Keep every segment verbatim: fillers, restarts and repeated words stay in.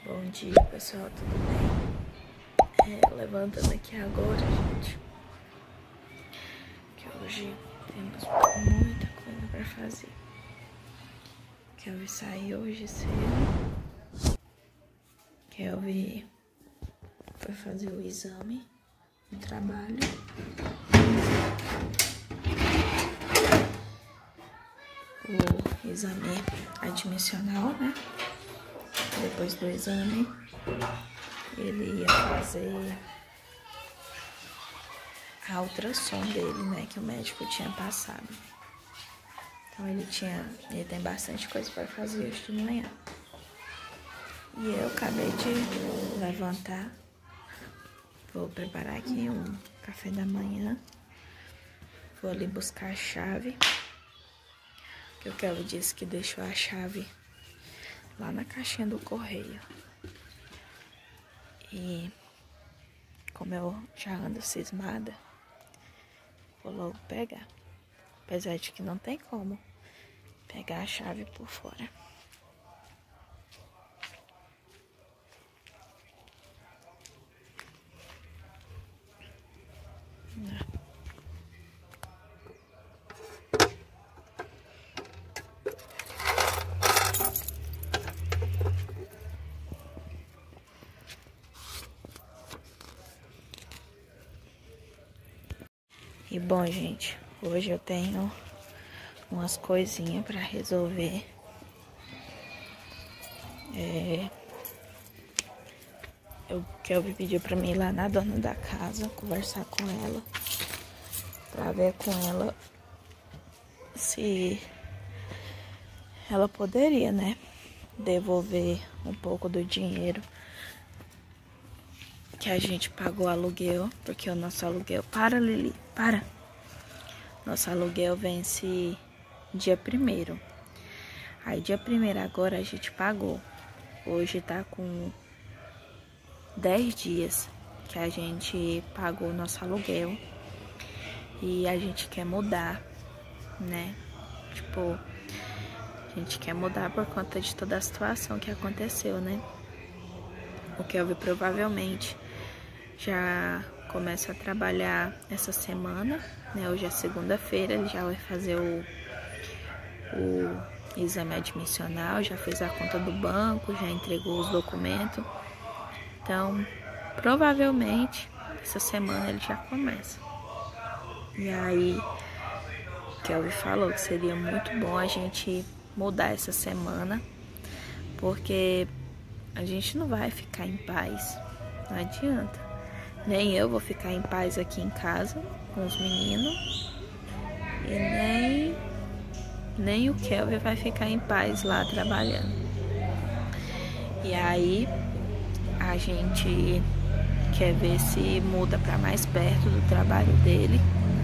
Bom dia, pessoal, tudo bem? É, levantando aqui agora, gente, que hoje temos muita coisa pra fazer. Kelvin saiu hoje cedo. Kelvin foi fazer o exame no trabalho. O exame admissional, né? Depois do exame, ele ia fazer a ultrassom dele, né? Que o médico tinha passado. Então ele tinha, ele tem bastante coisa para fazer hoje de manhã. E eu acabei de levantar. Vou preparar aqui um café da manhã. Vou ali buscar a chave. Que o Kelvin disse que deixou a chave lá na caixinha do correio. E como eu já ando cismada, vou logo pegar. Apesar de que não tem como pegar a chave por fora. Não. E bom, gente, hoje eu tenho umas coisinhas pra resolver. É, eu Kelvin pediu pra mim ir lá na dona da casa, conversar com ela, pra ver com ela se ela poderia, né, devolver um pouco do dinheiro que a gente pagou aluguel, porque o nosso aluguel... Para, Lili, para! Nosso aluguel vence dia primeiro. Aí dia primeiro agora a gente pagou. Hoje tá com dez dias que a gente pagou o nosso aluguel. E a gente quer mudar, né? Tipo, a gente quer mudar por conta de toda a situação que aconteceu, né? O Kelvin provavelmente já começa a trabalhar essa semana, né? Hoje é segunda-feira, ele já vai fazer o, o exame admissional, já fez a conta do banco, já entregou os documentos. Então, provavelmente, essa semana ele já começa. E aí, Kelvin falou que seria muito bom a gente mudar essa semana, porque a gente não vai ficar em paz, não adianta. Nem eu vou ficar em paz aqui em casa com os meninos. E nem, nem o Kelvin vai ficar em paz lá trabalhando. E aí a gente quer ver se muda para mais perto do trabalho dele.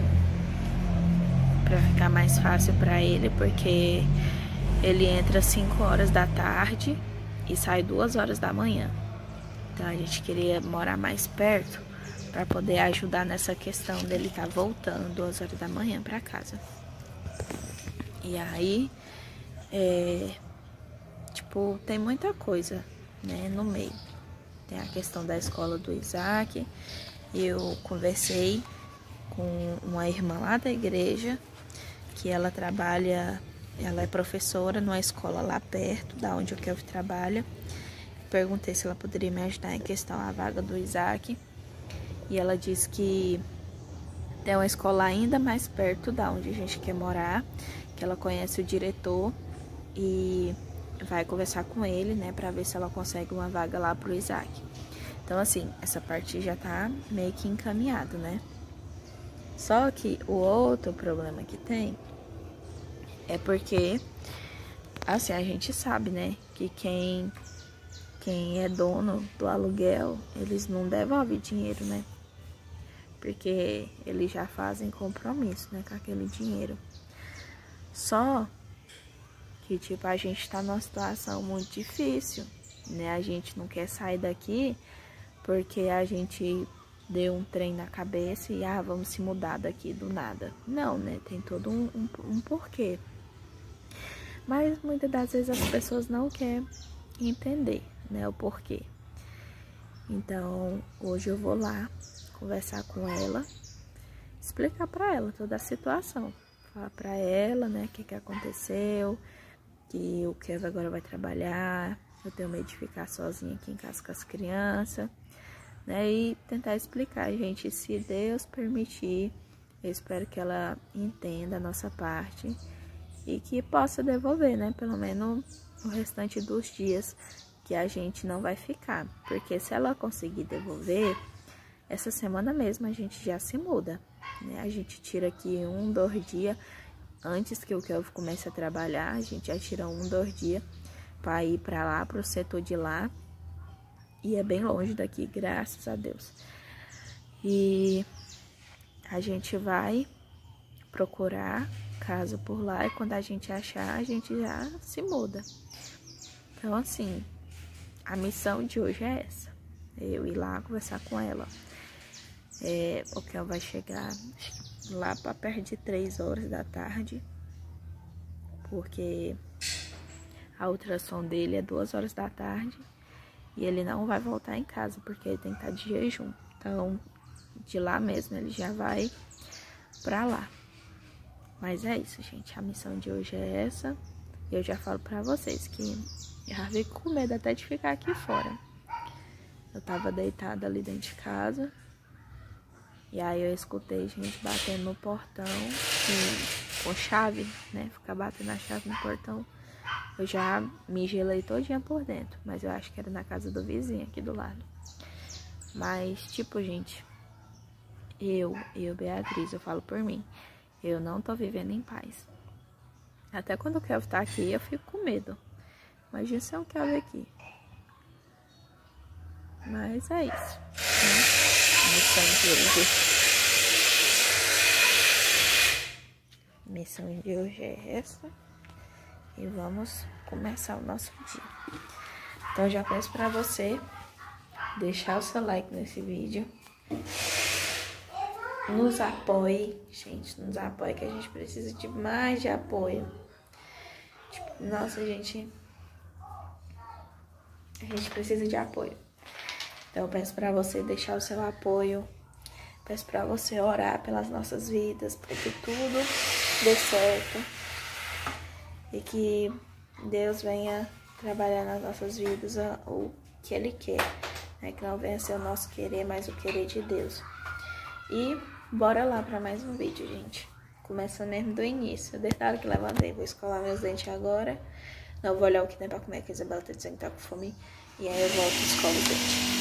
Para ficar mais fácil para ele, porque ele entra às cinco horas da tarde e sai duas horas da manhã. Então a gente queria morar mais perto para poder ajudar nessa questão dele estar tá voltando duas horas da manhã para casa. E aí, é, tipo, tem muita coisa, né, no meio. Tem a questão da escola do Isaac. Eu conversei com uma irmã lá da igreja, que ela trabalha, ela é professora numa escola lá perto, da onde o Kelvin trabalha. Perguntei se ela poderia me ajudar em questão à vaga do Isaac. E ela disse que tem uma escola ainda mais perto da onde a gente quer morar, que ela conhece o diretor e vai conversar com ele, né, pra ver se ela consegue uma vaga lá pro Isaac. Então, assim, essa parte já tá meio que encaminhada, né? Só que o outro problema que tem é porque, assim, a gente sabe, né, que quem, quem é dono do aluguel, eles não devolvem dinheiro, né? Porque eles já fazem compromisso, né, com aquele dinheiro. Só que, tipo, a gente tá numa situação muito difícil, né? A gente não quer sair daqui porque a gente deu um trem na cabeça e, ah, vamos se mudar daqui do nada. Não, né? Tem todo um, um, um porquê. Mas muitas das vezes as pessoas não querem entender, né, o porquê. Então, hoje eu vou lá conversar com ela, explicar pra ela toda a situação. Falar pra ela, né, o que que aconteceu, que o Kevin agora vai trabalhar, eu tenho medo de ficar sozinha aqui em casa com as crianças, né, e tentar explicar, gente, se Deus permitir, eu espero que ela entenda a nossa parte e que possa devolver, né, pelo menos o restante dos dias que a gente não vai ficar, porque se ela conseguir devolver, essa semana mesmo a gente já se muda, né? A gente tira aqui um, dois dias, antes que o Kelvin comece a trabalhar, a gente já tira um, dois dias para ir para lá, para o setor de lá, e é bem longe daqui, graças a Deus. E a gente vai procurar casa por lá, e quando a gente achar, a gente já se muda. Então, assim, a missão de hoje é essa, eu ir lá conversar com ela. É, o Kel vai chegar lá para perto de três horas da tarde, porque a ultrassom dele é duas horas da tarde e ele não vai voltar em casa, porque ele tem que estar de jejum. Então, de lá mesmo ele já vai para lá. Mas é isso, gente, a missão de hoje é essa. Eu já falo para vocês que eu já fico com medo até de ficar aqui fora. Eu tava deitada ali dentro de casa. E aí eu escutei gente batendo no portão com, com chave, né? Ficar batendo a chave no portão. Eu já me gelei todinha por dentro. Mas eu acho que era na casa do vizinho aqui do lado. Mas, tipo, gente, eu, eu, Beatriz, eu falo por mim. Eu não tô vivendo em paz. Até quando o Kelvin tá aqui, eu fico com medo. Imagina se é um Kelvin aqui. Mas é isso, né? Missão de hoje. Missão de hoje é essa. E vamos começar o nosso dia. Então, eu já peço pra você deixar o seu like nesse vídeo. Nos apoie, gente. Nos apoie, que a gente precisa de mais de apoio. Tipo, nossa, gente. A gente precisa de apoio. Então, eu peço pra você deixar o seu apoio, peço pra você orar pelas nossas vidas, para que tudo dê certo e que Deus venha trabalhar nas nossas vidas o que Ele quer, né? Que não venha ser o nosso querer, mas o querer de Deus. E bora lá pra mais um vídeo, gente. Começando mesmo do início. Detalhe que levantei, vou escovar meus dentes agora. Não vou olhar o que tem pra comer, que a Isabela tá dizendo que tá com fome. E aí eu volto e escovo os dentes.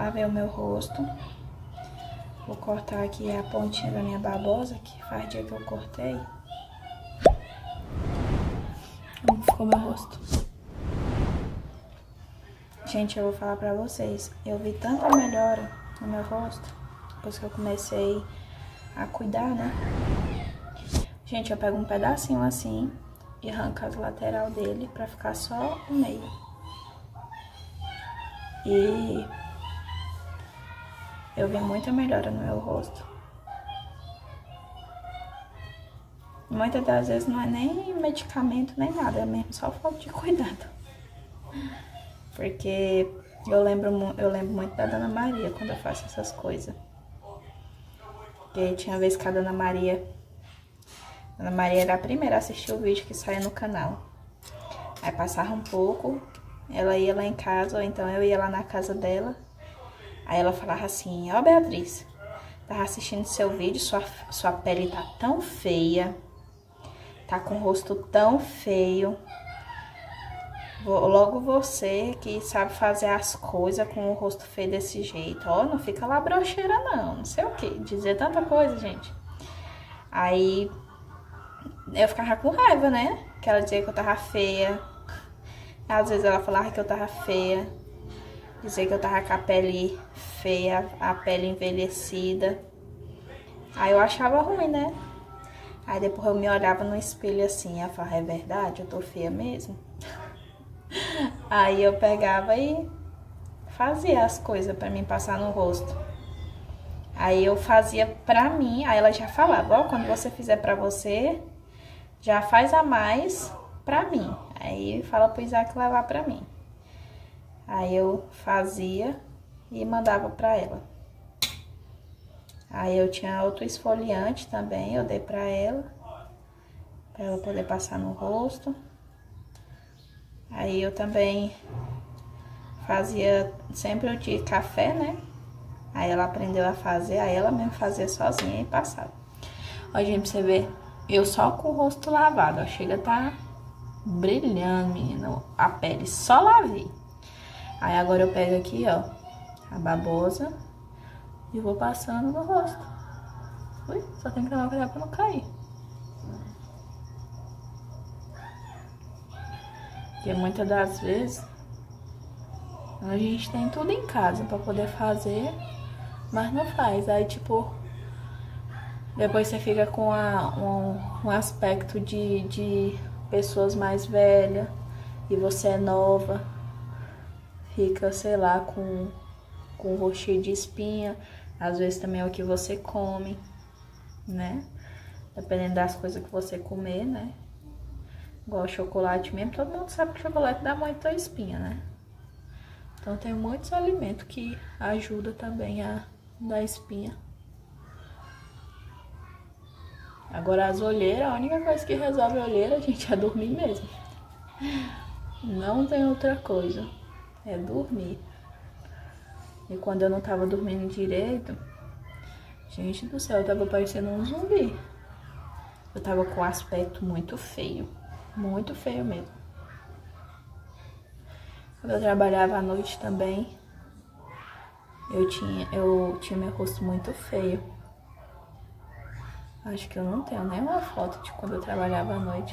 lavei o meu rosto. Vou cortar aqui a pontinha da minha babosa, que faz dia que eu cortei. Como ficou meu rosto? Gente, eu vou falar pra vocês, eu vi tanta melhora no meu rosto, depois que eu comecei a cuidar, né? Gente, eu pego um pedacinho assim e arranco as lateral dele pra ficar só o meio. E eu vi muita melhora no meu rosto. Muitas das vezes não é nem medicamento, nem nada, é mesmo só falta de cuidado. Porque eu lembro, eu lembro muito da Dona Maria quando eu faço essas coisas. Porque tinha vez que a Dona Maria... A Dona Maria era a primeira a assistir o vídeo que saía no canal. Aí passava um pouco, ela ia lá em casa, ou então eu ia lá na casa dela. Aí ela falava assim, ó Beatriz, tava assistindo seu vídeo, sua, sua pele tá tão feia, tá com o rosto tão feio. Logo você que sabe fazer as coisas com o rosto feio desse jeito. Ó, não fica lá broxeira não, não sei o que. Dizer tanta coisa, gente. Aí eu ficava com raiva, né? Que ela dizia que eu tava feia. Às vezes ela falava que eu tava feia. Dizia que eu tava com a pele feia, a pele envelhecida. Aí eu achava ruim, né? Aí depois eu me olhava no espelho assim, eu falava, é verdade, eu tô feia mesmo? Aí eu pegava e fazia as coisas pra mim passar no rosto. Aí eu fazia pra mim, aí ela já falava, ó, quando você fizer pra você, já faz a mais pra mim. Aí fala pro Isaac levar pra mim. Aí eu fazia e mandava pra ela. Aí eu tinha outro esfoliante também, eu dei pra ela, pra ela poder passar no rosto. Aí eu também fazia sempre o de café, né? Aí ela aprendeu a fazer, aí ela mesmo fazia sozinha e passava. Ó, gente, pra você ver, eu só com o rosto lavado, ó, chega a tá brilhando, menina, a pele, só lavei. Aí agora eu pego aqui, ó, a babosa e vou passando no rosto. Ui, só tem que tomar cuidado pra não cair. Porque muitas das vezes a gente tem tudo em casa pra poder fazer, mas não faz. Aí, tipo, depois você fica com a, um, um aspecto de, de pessoas mais velhas e você é nova. Fica, sei lá, com, com o rosto cheio de espinha. Às vezes também é o que você come, né? Dependendo das coisas que você comer, né? Igual chocolate mesmo, todo mundo sabe que chocolate dá muita espinha, né? Então tem muitos alimentos que ajudam também a dar espinha. Agora as olheiras, a única coisa que resolve a olheira, gente, é dormir mesmo. Não tem outra coisa, é dormir. E quando eu não tava dormindo direito, gente do céu, eu tava parecendo um zumbi. Eu tava com um aspecto muito feio. Muito feio mesmo. Quando eu trabalhava à noite também, eu tinha, eu tinha meu rosto muito feio. Acho que eu não tenho nenhuma foto de quando eu trabalhava à noite.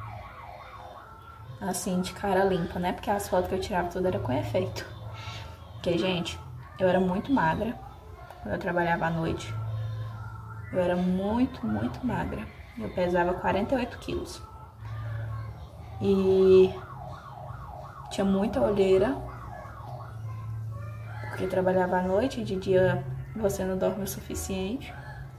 Assim, de cara limpa, né? Porque as fotos que eu tirava tudo era com efeito. Porque, gente, eu era muito magra quando eu trabalhava à noite. Eu era muito, muito magra. Eu pesava quarenta e oito quilos. E tinha muita olheira, porque eu trabalhava à noite, de dia você não dorme o suficiente.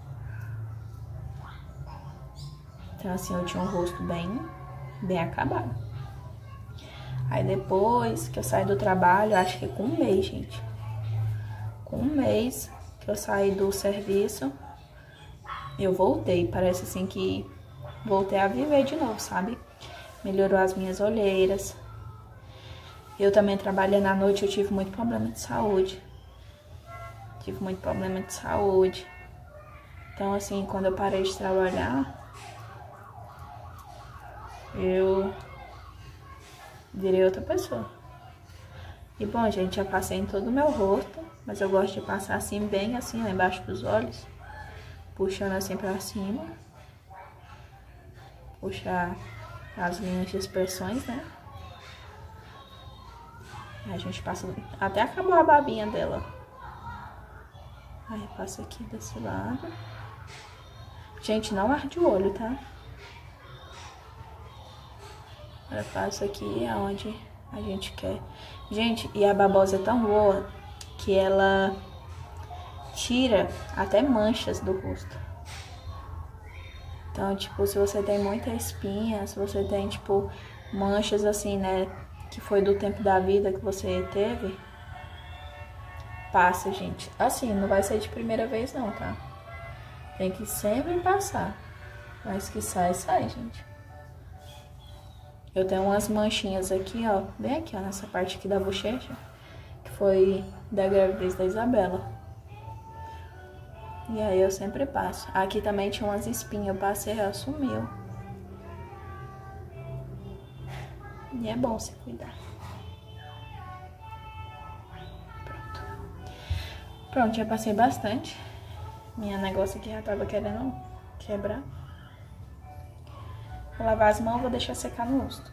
Então assim, eu tinha um rosto bem, bem acabado. Aí depois que eu saí do trabalho, acho que com um mês, gente. Com um mês que eu saí do serviço, eu voltei. Parece assim que voltei a viver de novo, sabe? Melhorou as minhas olheiras. Eu também trabalhando à noite, eu tive muito problema de saúde. Tive muito problema de saúde. Então, assim, quando eu parei de trabalhar, eu virei outra pessoa. E, bom, gente, já passei em todo o meu rosto. Mas eu gosto de passar assim, bem assim, lá embaixo dos olhos. Puxando assim pra cima. Puxar as linhas de expressões, né? Aí a gente passa... Até acabou a babinha dela. Aí passa aqui desse lado. Gente, não arde o olho, tá? Agora passo aqui aonde a gente quer. Gente, e a babosa é tão boa que ela tira até manchas do rosto. Então, tipo, se você tem muita espinha, se você tem, tipo, manchas assim, né, que foi do tempo da vida que você teve, passa, gente. Assim, não vai ser de primeira vez não, tá? Tem que sempre passar. Mas que sai, sai, gente. Eu tenho umas manchinhas aqui, ó, bem aqui, ó, nessa parte aqui da bochecha, que foi da gravidez da Isabela. E aí eu sempre passo. Aqui também tinha umas espinhas, eu passei, ela sumiu. E é bom se cuidar. Pronto. Pronto, já passei bastante. Minha negócio aqui já tava querendo quebrar. Vou lavar as mãos, vou deixar secar no rosto.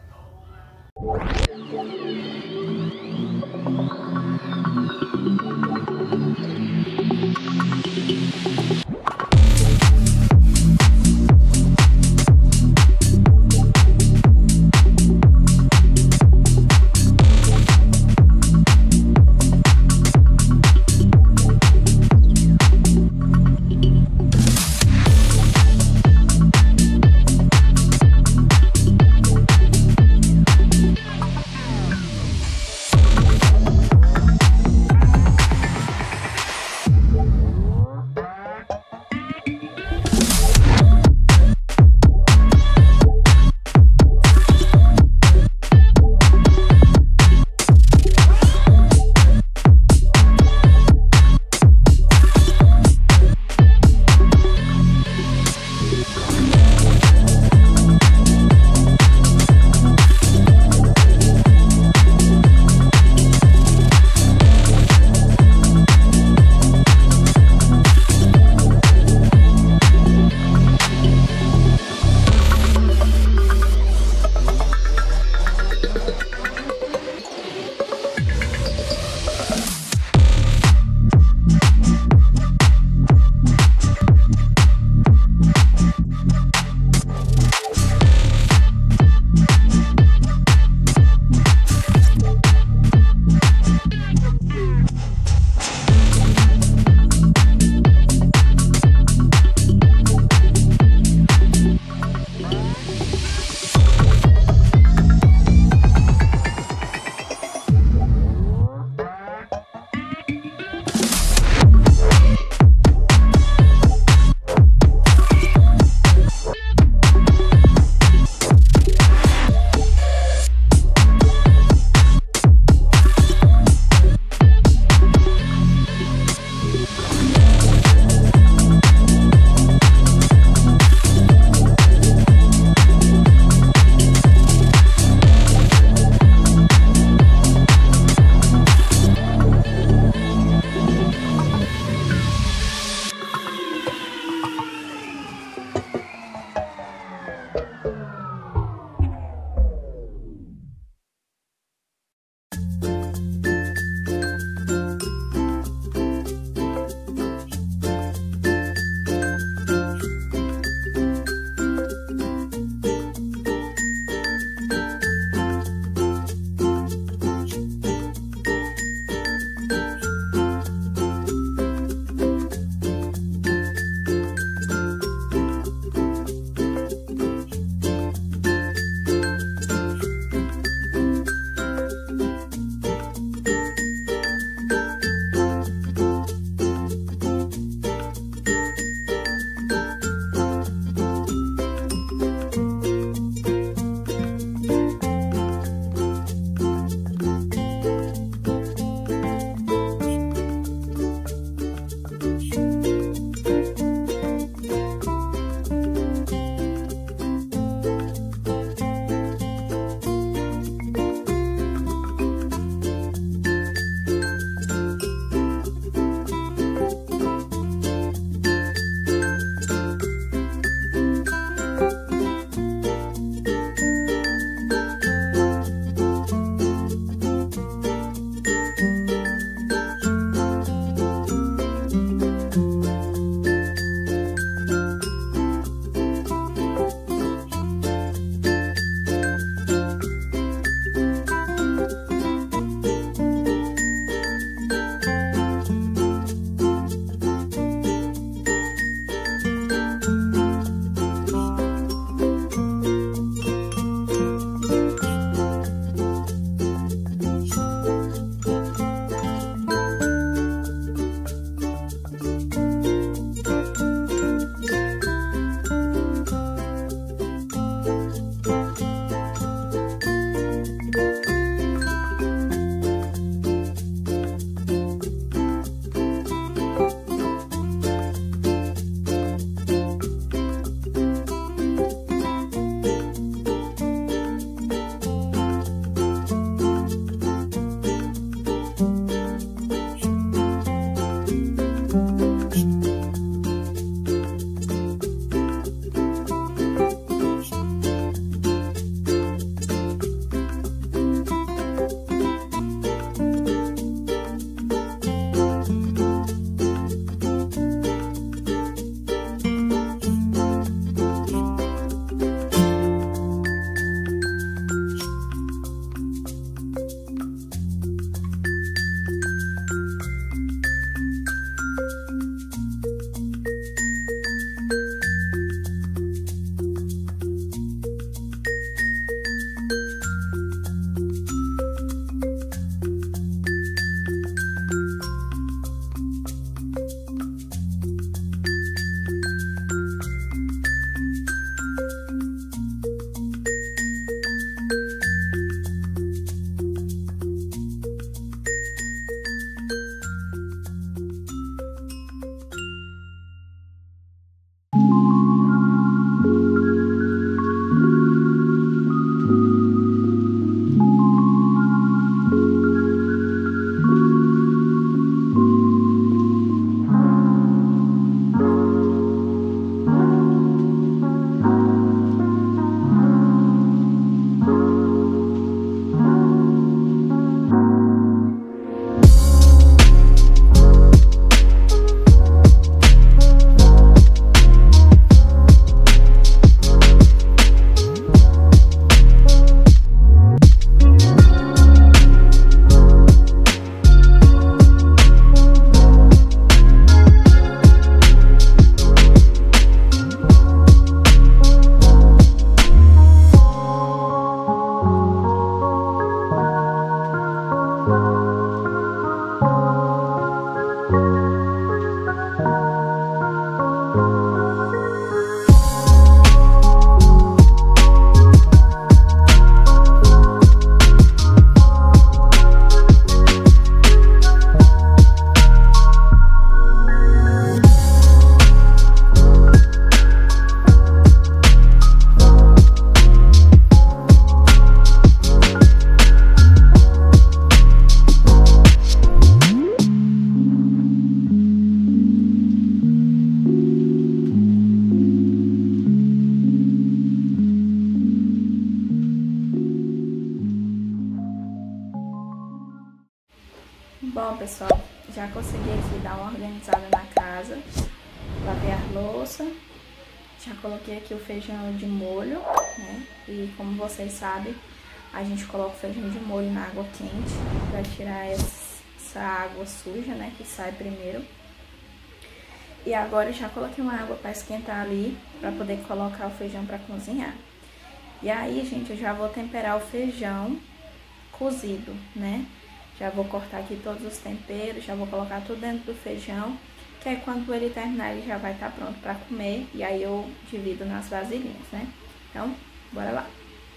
casa, lavei a louça, já coloquei aqui o feijão de molho, né? E como vocês sabem, a gente coloca o feijão de molho na água quente para tirar essa água suja, né? Que sai primeiro. E agora eu já coloquei uma água para esquentar ali, para poder colocar o feijão para cozinhar. E aí, gente, eu já vou temperar o feijão cozido, né? Já vou cortar aqui todos os temperos, já vou colocar tudo dentro do feijão, que aí quando ele terminar ele já vai estar pronto para comer. E aí eu divido nas vasilhinhas, né? Então, bora lá!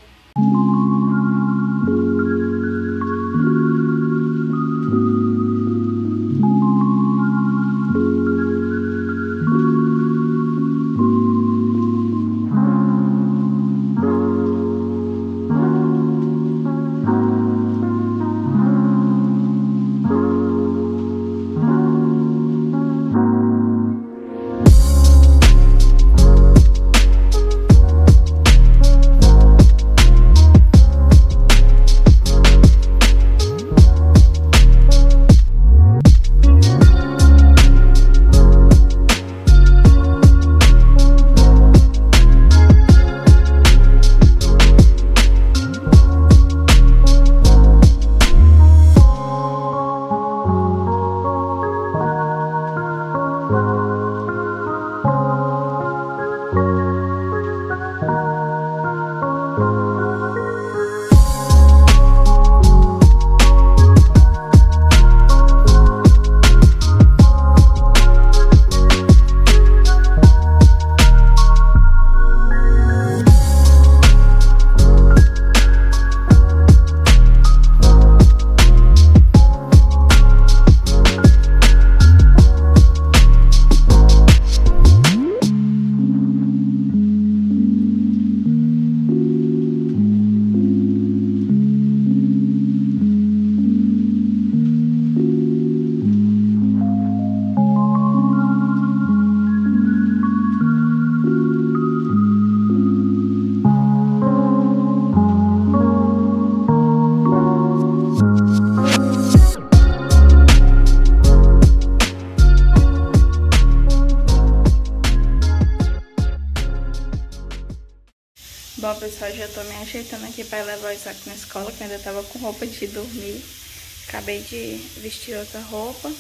Bom, pessoal, já tô me ajeitando aqui pra levar o Isaac na escola, que eu ainda tava com roupa de dormir. Acabei de vestir outra roupa.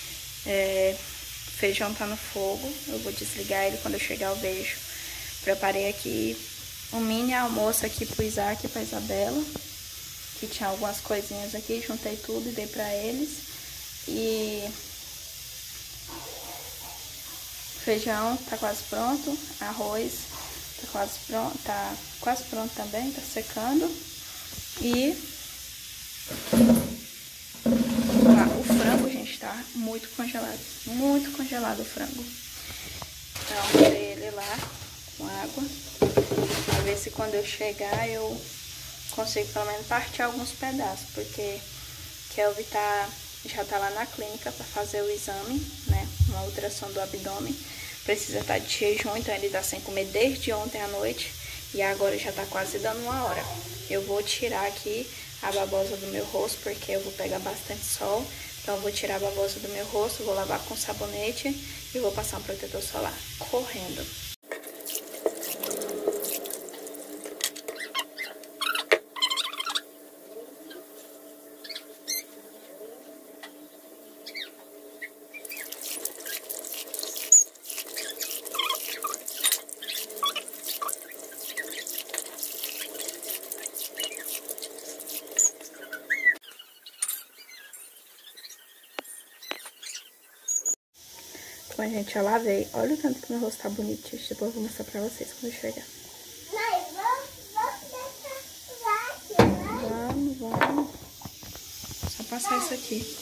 É, feijão tá no fogo, eu vou desligar ele quando eu chegar eu vejo. Preparei aqui um mini almoço aqui pro Isaac e pra Isabela, que tinha algumas coisinhas aqui, juntei tudo e dei pra eles. E feijão tá quase pronto, arroz tá quase pronto, tá quase pronto também, tá secando. E ah, o frango, gente, tá muito congelado, muito congelado o frango. Então, tirei ele lá com água, pra ver se quando eu chegar eu consigo pelo menos partir alguns pedaços, porque Kelvin tá, já tá lá na clínica pra fazer o exame, né, uma ultrassom do abdômen. Precisa estar de jejum, então ele tá sem comer desde ontem à noite e agora já tá quase dando uma hora. Eu vou tirar aqui a babosa do meu rosto, porque eu vou pegar bastante sol. Então eu vou tirar a babosa do meu rosto, vou lavar com sabonete e vou passar um protetor solar correndo. Bom, gente, eu lavei. Olha o tanto que meu rosto tá bonito, gente. Depois eu vou mostrar pra vocês quando eu chegar. Mãe, vamos, vamos deixar aqui, né? Vamos, vamos. Só passar isso aqui.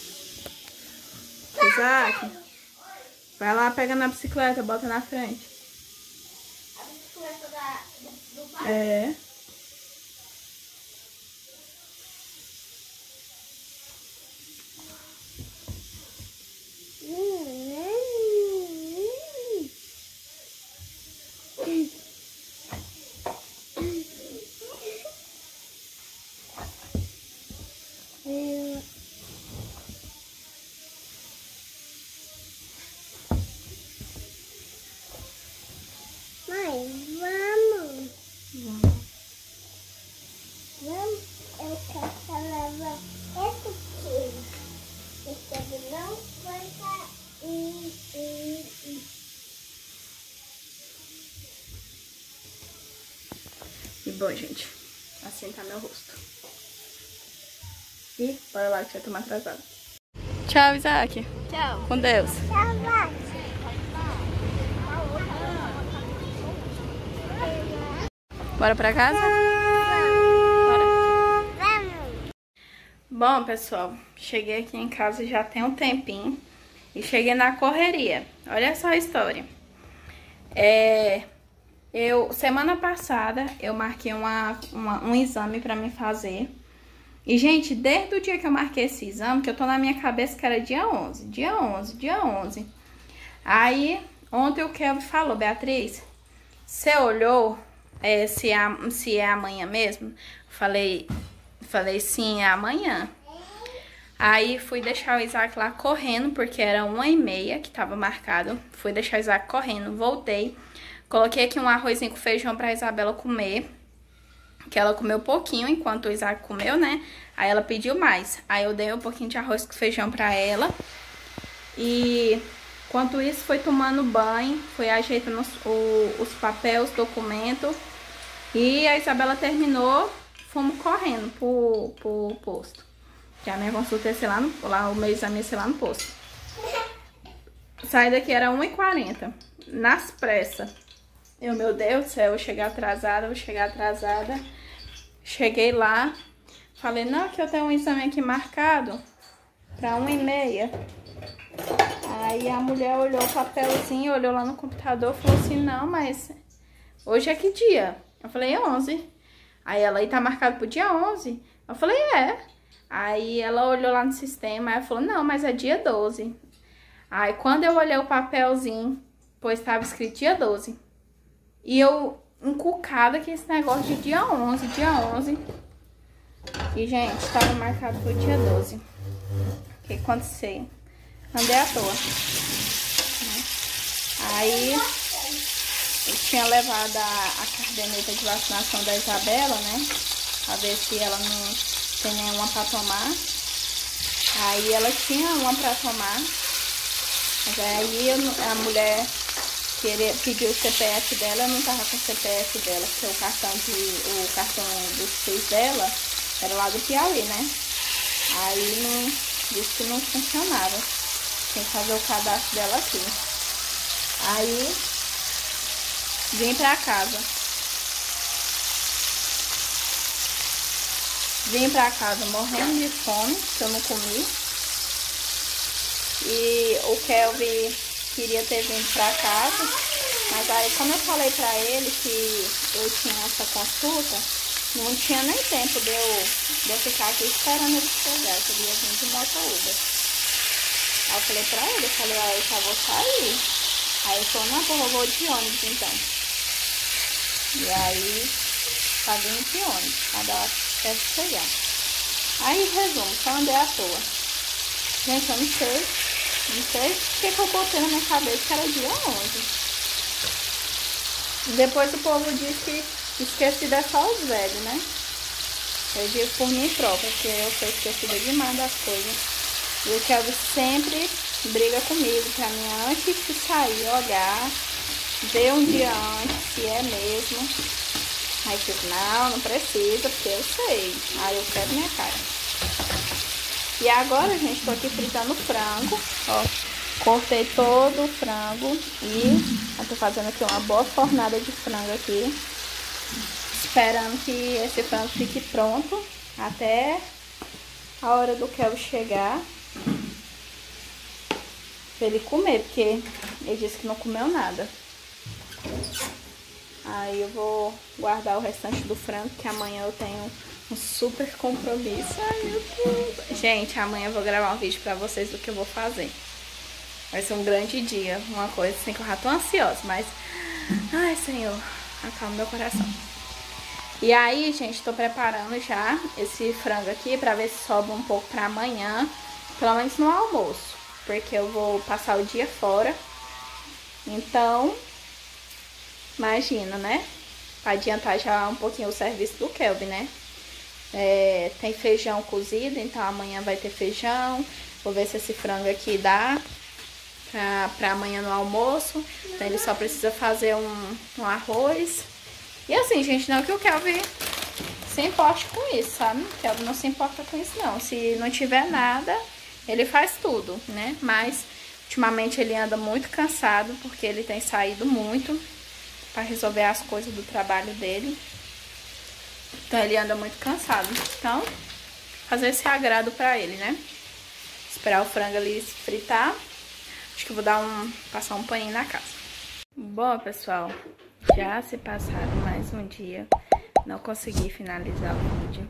Isaac, vai lá, pega na bicicleta, bota na frente. A bicicleta da, do pai? É. bom, gente, assim tá meu rosto. E bora lá que já tô mais atrasada. Tchau, Isaac. Tchau. Com Deus. Tchau, vai. Bora pra casa? Bora. Vamos. Bom, pessoal, cheguei aqui em casa já tem um tempinho. E cheguei na correria. Olha só a história. É... Eu, semana passada, eu marquei uma, uma, um exame pra mim fazer. E, gente, desde o dia que eu marquei esse exame, que eu tô na minha cabeça que era dia onze. Dia onze, dia onze. Aí, ontem o Kelvin falou, Beatriz, você olhou é, se, é, se é amanhã mesmo? Falei, falei, sim, é amanhã. Aí, fui deixar o Isaac lá correndo, porque era uma e meia que tava marcado. Fui deixar o Isaac correndo, voltei. Coloquei aqui um arrozinho com feijão pra Isabela comer. Que ela comeu pouquinho enquanto o Isaac comeu, né? Aí ela pediu mais. Aí eu dei um pouquinho de arroz com feijão pra ela. E enquanto isso, foi tomando banho. Foi ajeitando os, o, os papéis, os documentos. E a Isabela terminou. Fomos correndo pro, pro posto. Que a minha consulta ia ser lá, no, lá o meu exame ia ser lá no posto. Saí daqui, era uma e quarenta. Nas pressas. Eu, meu Deus do céu, eu vou chegar atrasada, vou chegar atrasada. Cheguei lá, falei, não, que eu tenho um exame aqui marcado pra uma e meia. Aí a mulher olhou o papelzinho, olhou lá no computador, falou assim, não, mas hoje é que dia? Eu falei, onze. Aí ela, aí tá marcado pro dia onze? Eu falei, é. Aí ela olhou lá no sistema, aí ela falou, não, mas é dia doze. Aí quando eu olhei o papelzinho, pois estava escrito dia doze. E eu encucada que esse negócio de dia onze, dia onze. E, gente, tava marcado pro dia doze. O que aconteceu? Andei à toa. Né? Aí, eu tinha levado a, a caderneta de vacinação da Isabela, né? Pra ver se ela não tem nenhuma pra tomar. Aí, ela tinha uma pra tomar. Mas aí, eu, a mulher... Queria pedir o C P F dela, eu não tava com o C P F dela, porque o cartão, de, o cartão do SUS dela era lá do Piauí, né? Aí não, disse que não funcionava. Tem que fazer o cadastro dela aqui. Aí vim pra casa. Vim pra casa morrendo de fome, que eu não comi. E o Kelvin queria ter vindo pra casa, mas aí como eu falei pra ele que eu tinha essa consulta, não tinha nem tempo de eu, de eu ficar aqui esperando ele chegar, que ele ia vir de moto Uber. Aí eu falei pra ele, eu falei, ó, eu já vou sair. Aí ele falou, não, porra, eu vou de ônibus então. E aí, tá vindo de ônibus, pra dar até chegar. Aí, resumo, só andei à toa. Gente, eu não sei. Não sei o que, que eu botei na minha cabeça que era dia onze. Depois o povo disse que esquecido é só os velhos, né? Eu digo por mim própria, porque eu sou esquecida demais das coisas. E o Kelvin sempre briga comigo pra mim, antes de sair, olhar, ver um dia antes, se é mesmo. Aí eu digo, não, não precisa, porque eu sei. Aí eu quero minha cara. E agora, gente, tô aqui fritando frango, ó, cortei todo o frango e eu tô fazendo aqui uma boa fornada de frango aqui, esperando que esse frango fique pronto até a hora do Kelvin chegar, pra ele comer, porque ele disse que não comeu nada. Aí eu vou guardar o restante do frango, que amanhã eu tenho um super compromisso. Ai, meu Deus. Gente, amanhã eu vou gravar um vídeo pra vocês do que eu vou fazer. Vai ser um grande dia. Uma coisa assim que eu já tô ansiosa, mas... Ai, Senhor, acalma meu coração. E aí, gente, tô preparando já esse frango aqui pra ver se sobra um pouco pra amanhã. Pelo menos no almoço. Porque eu vou passar o dia fora. Então, imagina, né? Pra adiantar já um pouquinho o serviço do Kelvin, né? É, tem feijão cozido, então amanhã vai ter feijão. Vou ver se esse frango aqui dá pra, pra amanhã no almoço. Então ele só precisa fazer um, um arroz E assim, gente, não que o Kelvin se importe com isso, sabe? O Kelvin não se importa com isso, não. Se não tiver nada, ele faz tudo, né? Mas, ultimamente, ele anda muito cansado, porque ele tem saído muito para resolver as coisas do trabalho dele. Então, ele anda muito cansado. Então, fazer esse agrado pra ele, né? Esperar o frango ali fritar. Acho que eu vou dar um, passar um paninho na casa. Bom, pessoal, já se passaram mais um dia. Não consegui finalizar o vídeo.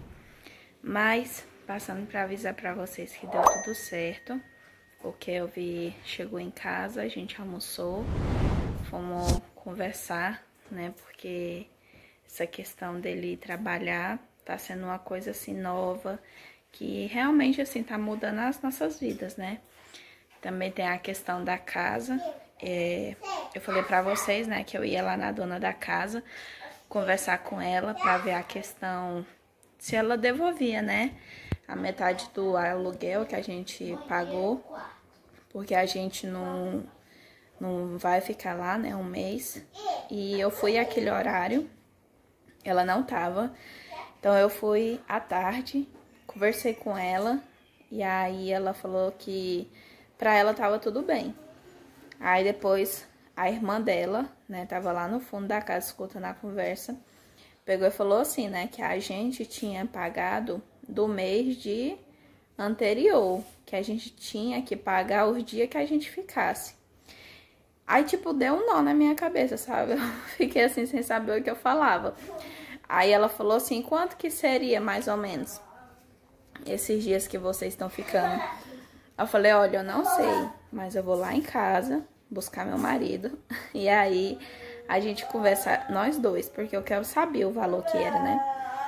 Mas, passando pra avisar pra vocês que deu tudo certo. O Kelvin chegou em casa, a gente almoçou. Fomos conversar, né? Porque essa questão dele trabalhar tá sendo uma coisa assim nova. Que realmente assim tá mudando as nossas vidas, né? Também tem a questão da casa. É, eu falei pra vocês, né, que eu ia lá na dona da casa conversar com ela pra ver a questão se ela devolvia, né, a metade do aluguel que a gente pagou, porque a gente não, não vai ficar lá, né, um mês. E eu fui aquele horário, ela não tava, então eu fui à tarde, conversei com ela e aí ela falou que pra ela tava tudo bem. Aí depois a irmã dela, né, tava lá no fundo da casa escutando a conversa, pegou e falou assim, né, que a gente tinha pagado do mês de anterior, que a gente tinha que pagar os dias que a gente ficasse. Aí, tipo, deu um nó na minha cabeça, sabe? Eu fiquei assim, sem saber o que eu falava. Aí ela falou assim, quanto que seria, mais ou menos, esses dias que vocês estão ficando? Eu falei, olha, eu não sei, mas eu vou lá em casa buscar meu marido. E aí a gente conversa, nós dois, porque eu quero saber o valor que era, né?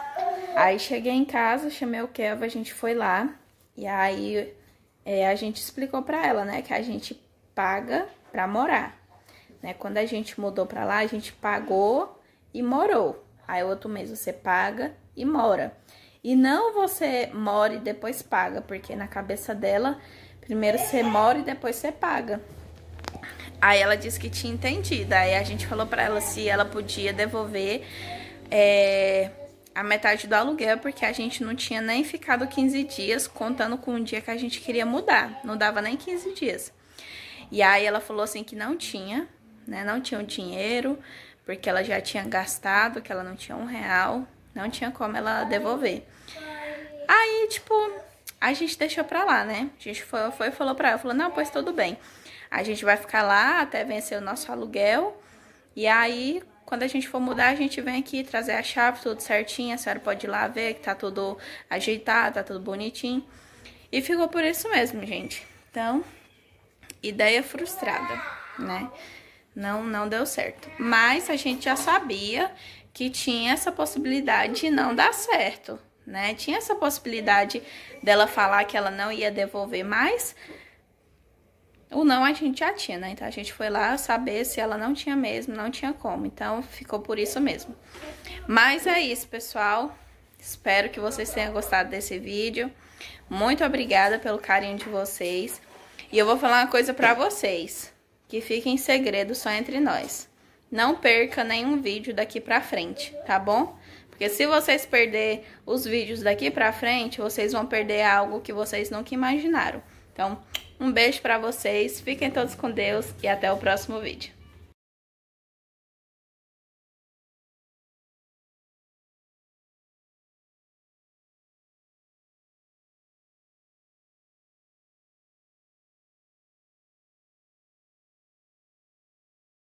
Aí cheguei em casa, chamei o Kelvin, a gente foi lá. E aí é, a gente explicou pra ela, né, que a gente paga pra morar, né? Quando a gente mudou pra lá, a gente pagou e morou. Aí outro mês você paga e mora. E não você mora e depois paga, porque na cabeça dela, primeiro você mora e depois você paga. Aí ela disse que tinha entendido. Aí a gente falou pra ela se ela podia devolver é, a metade do aluguel, porque a gente não tinha nem ficado quinze dias, contando com o dia que a gente queria mudar. Não dava nem quinze dias. E aí ela falou assim que não tinha, né? Não tinha o dinheiro, porque ela já tinha gastado, que ela não tinha um real. Não tinha como ela devolver. Aí, tipo, a gente deixou pra lá, né? A gente foi, foi e falou pra ela, falou, não, pois tudo bem. A gente vai ficar lá até vencer o nosso aluguel. E aí, quando a gente for mudar, a gente vem aqui trazer a chave, tudo certinho. A senhora pode ir lá ver que tá tudo ajeitado, tá tudo bonitinho. E ficou por isso mesmo, gente. Então, ideia frustrada, né? Não, não deu certo. Mas a gente já sabia que tinha essa possibilidade de não dar certo, né? Tinha essa possibilidade dela falar que ela não ia devolver, mas o não a gente já tinha, né? Então a gente foi lá saber se ela não tinha mesmo, não tinha como. Então ficou por isso mesmo. Mas é isso, pessoal. Espero que vocês tenham gostado desse vídeo. Muito obrigada pelo carinho de vocês. E eu vou falar uma coisa pra vocês, que fica em segredo só entre nós. Não perca nenhum vídeo daqui pra frente, tá bom? Porque se vocês perderem os vídeos daqui pra frente, vocês vão perder algo que vocês nunca imaginaram. Então, um beijo pra vocês, fiquem todos com Deus e até o próximo vídeo.